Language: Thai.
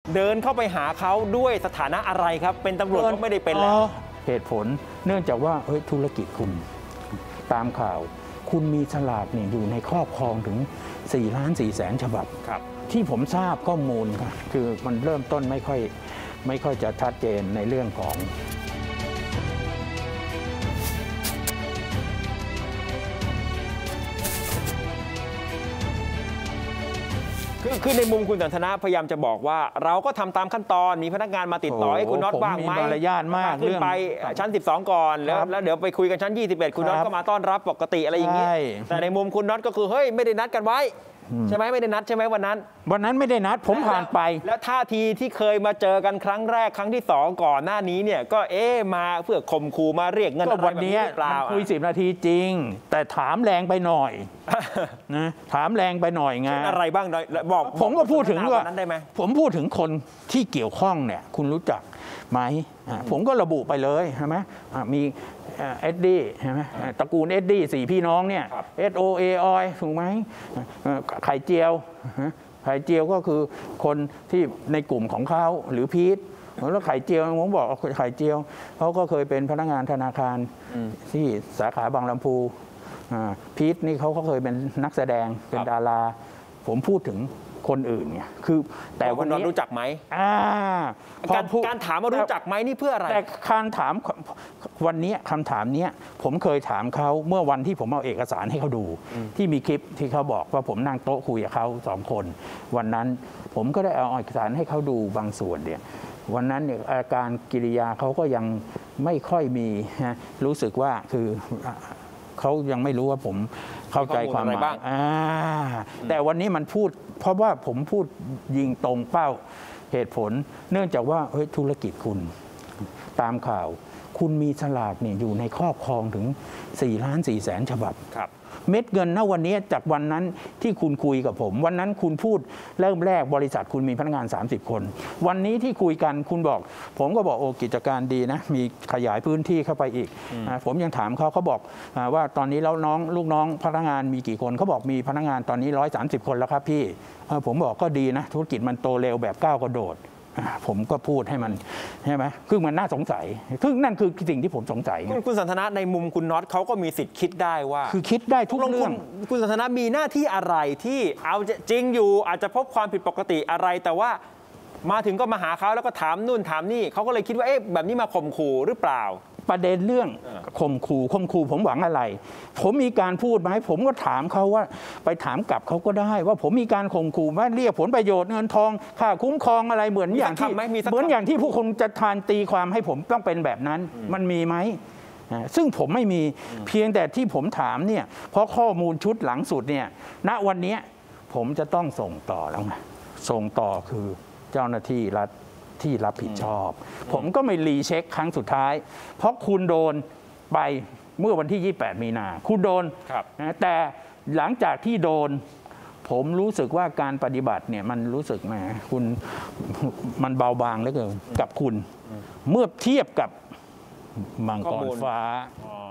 เดินเข้าไปหาเขาด้วยสถานะอะไรครับเป็นตำรวจก็ไม่ได้เป็นแล้วเหตุผลเนื่องจากว่าธุรกิจคุณตามข่าวคุณมีสลากเนี่ยอยู่ในครอบครองถึง4,400,000 ฉบับครับที่ผมทราบข้อมูลค่ะคือมันเริ่มต้นไม่ค่อยจะชัดเจนในเรื่องของคือในมุมคุณสันทนาพยายามจะบอกว่าเราก็ทำตามขั้นตอนมีพนักงานมาติดต่อให้คุณน็อตบ้างไหมมารยาทมากขึ้นไปชั้น12ก่อนแล้วเดี๋ยวไปคุยกันชั้น21คุณน็อตก็มาต้อนรับปกติอะไรอย่างนี้แต่ในมุมคุณน็อตก็คือเฮ้ยไม่ได้นัดกันไว้ใช่ไหมไม่ได้นัดใช่ไหมวันนั้นไม่ได้นัดผมผ่านไปแล้วท่าทีที่เคยมาเจอกันครั้งแรกครั้งที่2ก่อนหน้านี้เนี่ยก็มาเพื่อข่มขู่มาเรียกเงินอะไรแบบนี้เปล่าคุย10 นาทีจริงแต่ถามแรงไปหน่อยนะถามแรงไปหน่อยไงอะไรบ้างบอกผมก็พูดถึงว่าผมพูดถึงคนที่เกี่ยวข้องเนี่ยคุณรู้จักไหมผมก็ระบุไปเลยใช่ไหมมีเอ็ดดี้ใช่ไหมตระกูลเอ็ดดี้4 พี่น้องเนี่ยSOA ออยถูกไหมไข่เจียวก็คือคนที่ในกลุ่มของเขาหรือพีทแล้วไข่เจียวผมบอกไข่เจียวเขาก็เคยเป็นพนักงานธนาคารที่สาขาบางลำพูพีทนี่เขาก็เคยเป็นนักแสดงเป็นดาราผมพูดถึงคนอื่นไงคือแต่วันนี้รู้จักไหมการถามว่ารู้จักไหมนี่เพื่ออะไรแต่การถามวันนี้คำถามนี้ผมเคยถามเขาเมื่อวันที่ผมเอาเอกสารให้เขาดูที่มีคลิปที่เขาบอกว่าผมนั่งโต๊ะคุยกับเขา2 คนวันนั้นผมก็ได้เอาเอกสารให้เขาดูบางส่วนเนี่ยวันนั้นเนี่ยอาการกิริยาเขาก็ยังไม่ค่อยมีรู้สึกว่าคือเขายังไม่รู้ว่าผมเข้าใจความหมายแต่วันนี้มันพูดเพราะว่าผมพูดยิงตรงเป้าเหตุผลเนื่องจากว่าธุรกิจคุณตามข่าวคุณมีสลากเนี่ยอยู่ในครอบครองถึง4,400,000 ฉบับเม็ดเงินณวันนี้จากวันนั้นที่คุณคุยกับผมวันนั้นคุณพูดเริ่มแรกบริษัทคุณมีพนักงาน30 คนวันนี้ที่คุยกันคุณบอกผมก็บอกกิจการดีนะมีขยายพื้นที่เข้าไปอีกผมยังถามเขาบอกว่าตอนนี้แล้วลูกน้องพนักงานมีกี่คนเขาบอกมีพนักงานตอนนี้130 คนแล้วครับพี่ผมบอกก็ดีนะธุรกิจมันโตเร็วแบบก้าวกระโดดผมก็พูดให้มันใช่ไหมคือมันน่าสงสัยซึ่งนั่นคือสิ่งที่ผมสงสัยคุณสันทนาในมุมคุณน็อตเขาก็มีสิทธิ์คิดได้ว่าคือคิดได้ทุกเรื่องคุณสันทนามีหน้าที่อะไรที่เอาจริงอยู่อาจจะพบความผิดปกติอะไรแต่ว่ามาถึงก็มาหาเขาแล้วก็ถามนู่นถามนี่เขาก็เลยคิดว่าแบบนี้มาข่มขู่หรือเปล่าประเด็นเรื่องข่มขู่ผมหวังอะไรผมมีการพูดไหมผมก็ถามเขาว่าไปถามกลับเขาก็ได้ว่าผมมีการข่มขู่ว่าเรียกผลประโยชน์เงินทองค่าคุ้มครองอะไรเหมือนอย่างที่ผู้คนจะทานตีความให้ผมต้องเป็นแบบนั้นมันมีไหมซึ่งผมไม่มีเพียงแต่ที่ผมถามเนี่ยเพราะข้อมูลชุดหลังสุดเนี่ยณวันนี้ผมจะต้องส่งต่อแล้วไงส่งต่อคือเจ้าหน้าที่รัฐที่รับผิดชอบผมก็ไม่รีเช็คครั้งสุดท้ายเพราะคุณโดนไปเมื่อวันที่28 มีนาคุณโดนแต่หลังจากที่โดนผมรู้สึกว่าการปฏิบัติเนี่ยมันรู้สึกคุณมันเบาบางเหลือเกินกับคุณเมื่อเทียบกับมังกรฟ้า